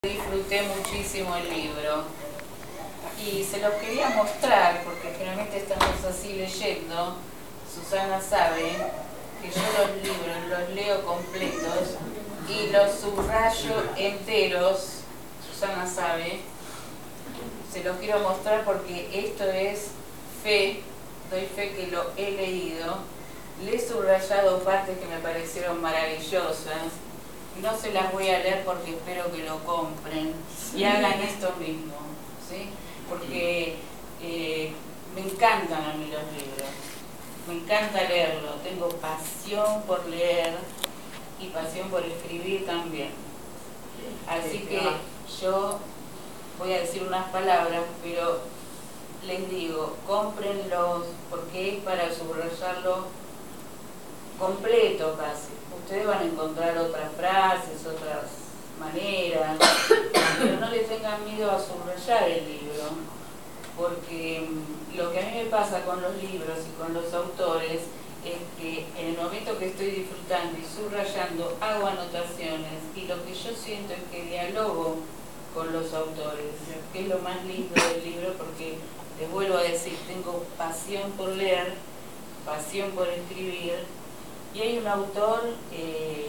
Disfruté muchísimo el libro y se los quería mostrar porque generalmente estamos así leyendo. Susana sabe que yo los libros los leo completos y los subrayo enteros. Susana sabe. Se los quiero mostrar porque esto es fe, doy fe que lo he leído. Le he subrayado partes que me parecieron maravillosas. No se las voy a leer porque espero que lo compren y hagan esto mismo, ¿sí? Porque me encantan a mí los libros, me encanta leerlo, tengo pasión por leer y pasión por escribir también. Así que yo voy a decir unas palabras, pero les digo, cómprenlos porque es para subrayarlo completo casi. Ustedes van a encontrar otras frases, otras maneras, pero no le tengan miedo a subrayar el libro, porque lo que a mí me pasa con los libros y con los autores es que en el momento que estoy disfrutando y subrayando hago anotaciones y lo que yo siento es que dialogo con los autores, que es lo más lindo del libro, porque les vuelvo a decir, tengo pasión por leer, pasión por escribir. Y hay un autor que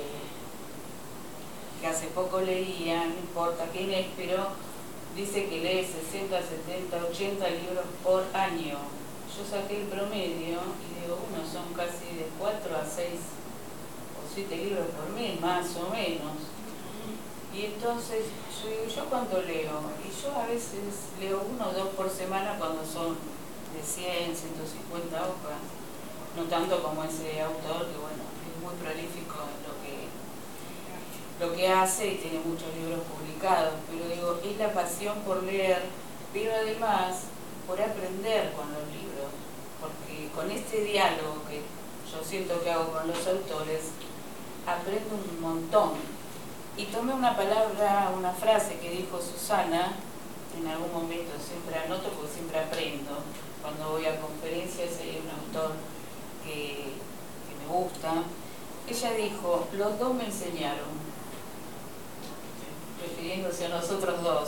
hace poco leía, no importa quién es, pero dice que lee 60, 70, 80 libros por año. Yo saqué el promedio y digo, son casi de 4 a 6 o 7 libros por mes, más o menos. Y entonces yo digo, ¿yo cuánto leo? Y yo a veces leo 1 o 2 por semana cuando son de 100, 150 hojas. No tanto como ese autor que, bueno, es muy prolífico en lo que hace y tiene muchos libros publicados, pero digo, es la pasión por leer, pero además por aprender con los libros, porque con este diálogo que yo siento que hago con los autores, aprendo un montón. Y tomé una palabra, una frase que dijo Susana, en algún momento siempre anoto porque siempre aprendo, cuando voy a conferencias hay un autor que me gusta. Ella dijo, los dos me enseñaron, refiriéndose a nosotros dos.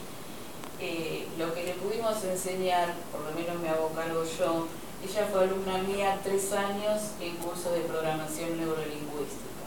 Lo que le pudimos enseñar, por lo menos me hago cargo yo, ella fue alumna mía 3 años en curso de programación neurolingüística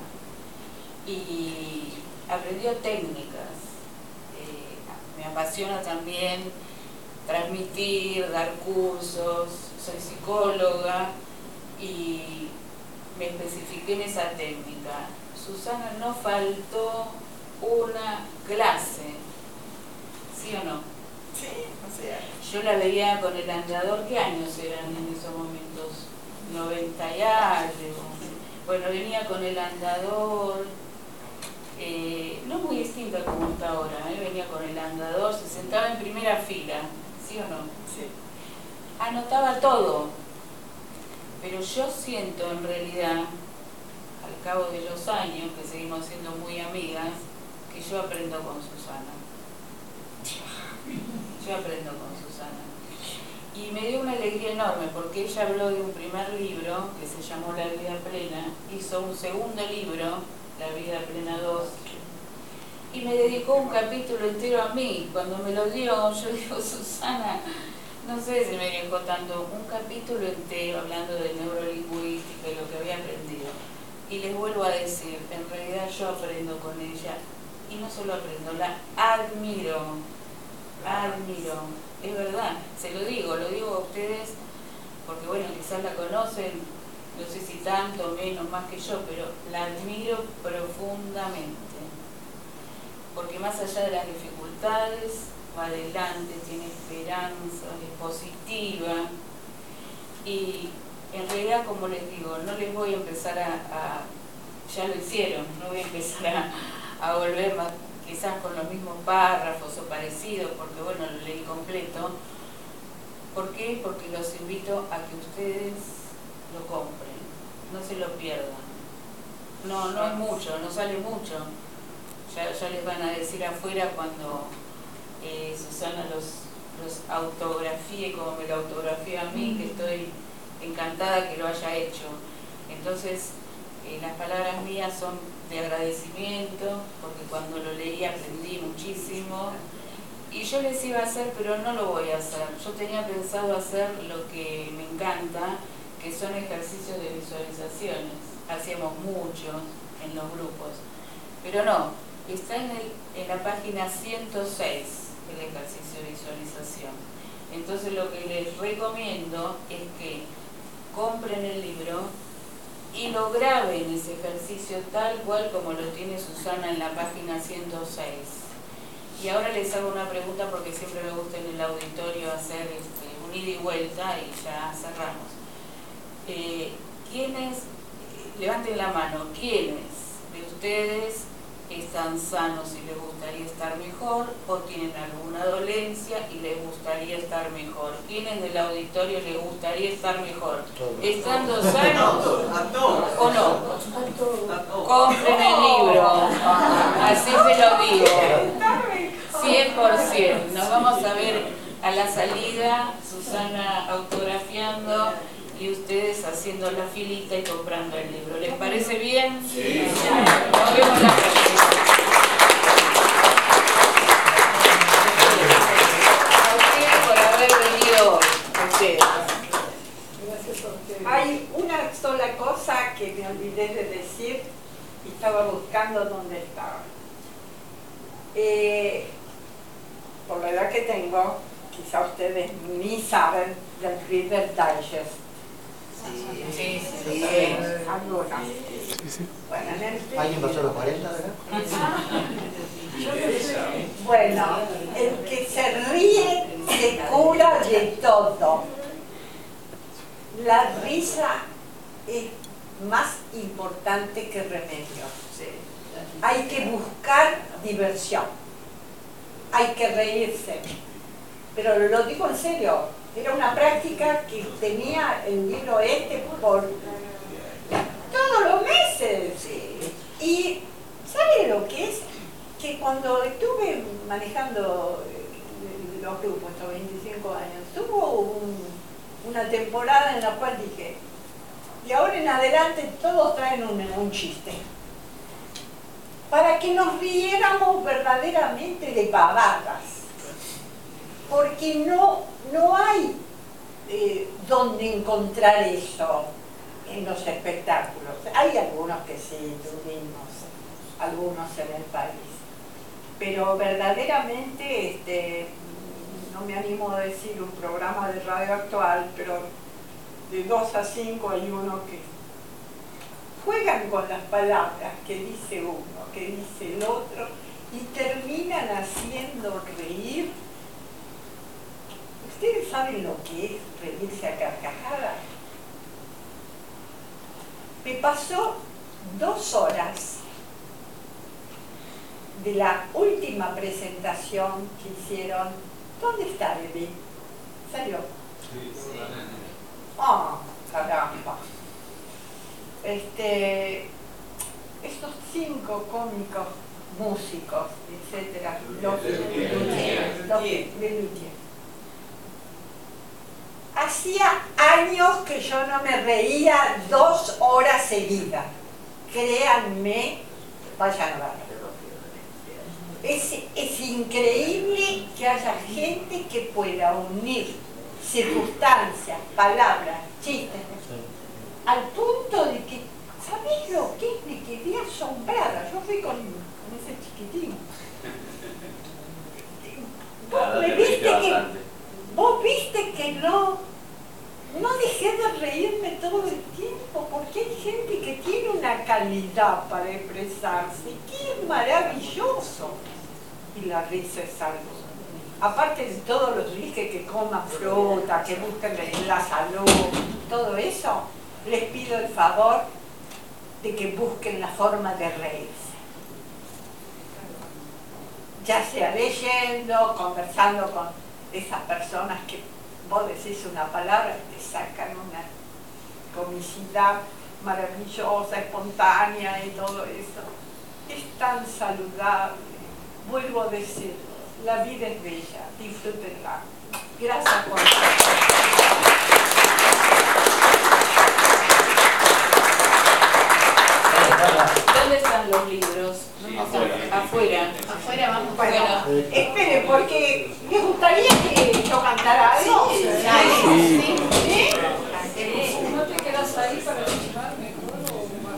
y aprendió técnicas. Me apasiona también transmitir, dar cursos, soy psicóloga y me especifiqué en esa técnica. Susana, no faltó una clase, ¿sí o no? Sí, o sea. Yo la veía con el andador. ¿Qué años eran en esos momentos? 90 y algo. Bueno, venía con el andador, no muy distinta como está ahora, venía con el andador, se sentaba en primera fila, ¿sí o no? Sí. Anotaba todo. Pero yo siento en realidad, al cabo de los años, que seguimos siendo muy amigas, que yo aprendo con Susana. Yo aprendo con Susana. Y me dio una alegría enorme, porque ella habló de un primer libro, que se llamó La Vida Plena, hizo un segundo libro, La Vida Plena 2, y me dedicó un capítulo entero a mí. Cuando me lo dio, yo digo, Susana, no sé si me dejó tanto, un capítulo entero hablando de neurolingüística y lo que había aprendido. Y les vuelvo a decir, en realidad yo aprendo con ella, y no solo aprendo, la admiro, es verdad, se lo digo a ustedes, porque bueno, quizás la conocen, no sé si tanto, menos, más que yo, pero la admiro profundamente, porque más allá de las dificultades, va adelante, tiene esperanza, es positiva y en realidad, como les digo, no les voy a empezar ya lo hicieron, no voy a empezar a volver más, quizás con los mismos párrafos o parecidos, porque bueno, lo leí completo. ¿Por qué? Porque los invito a que ustedes lo compren, no se lo pierdan. No es mucho, no sale mucho, ya les van a decir afuera cuando Susana los autografíe como me lo autografía a mí, que estoy encantada que lo haya hecho. Entonces, las palabras mías son de agradecimiento, porque cuando lo leí aprendí muchísimo. Y yo les iba a hacer, pero no lo voy a hacer. Yo tenía pensado hacer lo que me encanta, que son ejercicios de visualizaciones. Hacíamos muchos en los grupos. Pero no, está en la página 106 el ejercicio de visualización. Entonces lo que les recomiendo es que compren el libro y lo graben ese ejercicio tal cual como lo tiene Susana en la página 106. Y ahora les hago una pregunta porque siempre me gusta en el auditorio hacer un ida y vuelta y ya cerramos. ¿Quiénes, levanten la mano, quiénes de ustedes están sanos y les gustaría estar mejor o tienen alguna dolencia y les gustaría estar mejor? ¿Quiénes del auditorio les gustaría estar mejor? ¿Estando sanos o no? Compren el libro, así se lo digo, 100%. Nos vamos a ver a la salida, Susana autografiando y ustedes haciendo la filita y comprando el libro. ¿Les parece bien? Sí. Nos vemos la próxima. A ustedes por haber venido. A ustedes. Hay una sola cosa que me olvidé de decir y estaba buscando dónde estaba. Por la edad que tengo, quizá ustedes ni saben del Reader Digest. Sí. Algunos. Bueno, ¿Alguien pasó los 40, verdad? Bueno, el que se ríe se cura de todo. La risa es más importante que remedio. Hay que buscar diversión. Hay que reírse. Pero lo digo en serio. Era una práctica que tenía el libro por todos los meses. Y ¿saben lo que es? Que cuando estuve manejando los grupos, estos 25 años, tuvo una temporada en la cual dije, y ahora en adelante todos traen un chiste. Para que nos riéramos verdaderamente de pavadas. Porque no hay donde encontrar eso en los espectáculos. Hay algunos que sí, tuvimos, algunos en el país. Pero verdaderamente, no me animo a decir un programa de radio actual, pero de 2 a 5 hay uno que juegan con las palabras que dice uno, que dice el otro, y terminan haciendo reír. ¿Ustedes saben lo que es reírse a carcajadas? Me pasó 2 horas de la última presentación que hicieron. ¿Dónde está Bebé? ¿Salió? Sí. ¡Ah, caramba! Estos 5 cómicos, músicos, etcétera, los Lelutier. Hacía años que yo no me reía 2 horas seguidas. Créanme, vayan a verlo. Es increíble que haya gente que pueda unir circunstancias, palabras, chistes, al punto de que, ¿sabés lo que es? Me quedé asombrada. Yo fui con ese chiquitín. Vos viste que no dejé de reírme todo el tiempo, porque hay gente que tiene una calidad para expresarse, que es maravilloso. Y la risa es algo. Aparte de todos los dije que coman fruta, que busquen la salud, todo eso, les pido el favor de que busquen la forma de reírse. Ya sea leyendo, conversando con esas personas que vos decís una palabra y te sacan una comicidad maravillosa, espontánea y todo eso. Es tan saludable. Vuelvo a decir, la vida es bella, disfrútenla. Gracias por todo. ¿Dónde están los libros? ¿Dónde están? Afuera. Afuera vamos. Bueno, espere, porque me gustaría que yo cantara algo. Sí. ¿Sí? ¿No te quedas ahí para escuchar mejor o más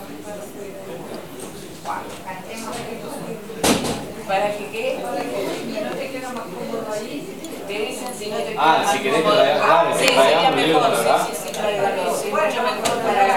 ¿Para que qué? para que no te queda más cómodo ahí? Te dicen si no te queda Ah, más si querés cómodo. traer, claro, Sí, traigamos sería el libro mejor, para acá. sí, mucho mejor para